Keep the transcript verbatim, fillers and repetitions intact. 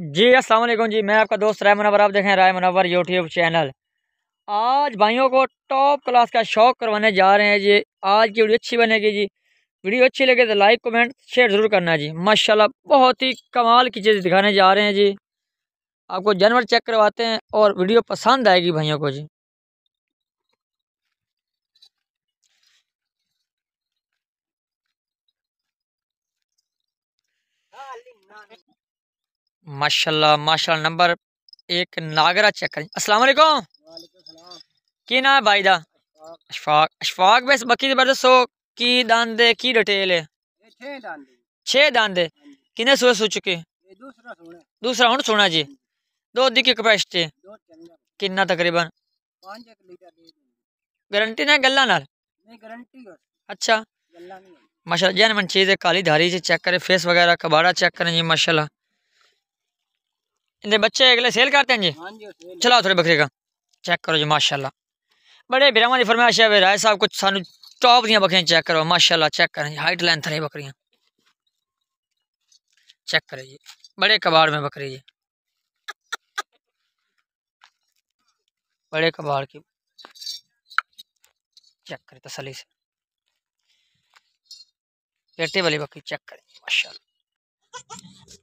जी अस्सलाम वालेकुम जी, मैं आपका दोस्त राय मुनव्वर, आप देखें राय मुनव्वर यूट्यूब चैनल। आज भाइयों को टॉप क्लास का शौक करवाने जा रहे हैं जी। आज की वीडियो अच्छी बनेगी जी। वीडियो अच्छी लगे तो लाइक कमेंट शेयर ज़रूर करना जी। माशाल्लाह बहुत ही कमाल की चीज़ दिखाने जा रहे हैं जी। आपको जानवर चेक करवाते हैं और वीडियो पसंद आएगी भाइयों को जी। माशाल्लाह माशाल्लाह नंबर एक नागरा चेक करें। अस्सलाम वालेकुम। की ना है भाई दा? अशफाक अशफाक बस बकी दे बरदे सो की दांदे की डिटेल है? छे दांदे किने सुए सू चुके? दूसरा हुन सोना जी। दो दी की कैपेसिटी किन्ना तकरीबन? गारंटी ना गल्ला नाल? अच्छा माशाल्लाह जैन मन चीज़ है। काली धारी जी चेक करें, फेस वगैरह कबाड़ा चेक करें जी। माशाल्लाह इनके बच्चे अगले सेल करते हैं जी। चलाओ थोड़े बकरे का चेक करो जी। माशाल्लाह बड़े बिरामा की फरमाइश है राय साहब कुछ सानू टॉप दी बकरियां चेक करो। माशाल्लाह चेक करें जी, हाइट लेंथ है बकरियां चेक करें जी। बड़े कबाड़ में बकरी जी, बड़े कबाड़ की चेक करें तसल्ली से। पेटे वाली बकरी चेक करें माशाल्लाह।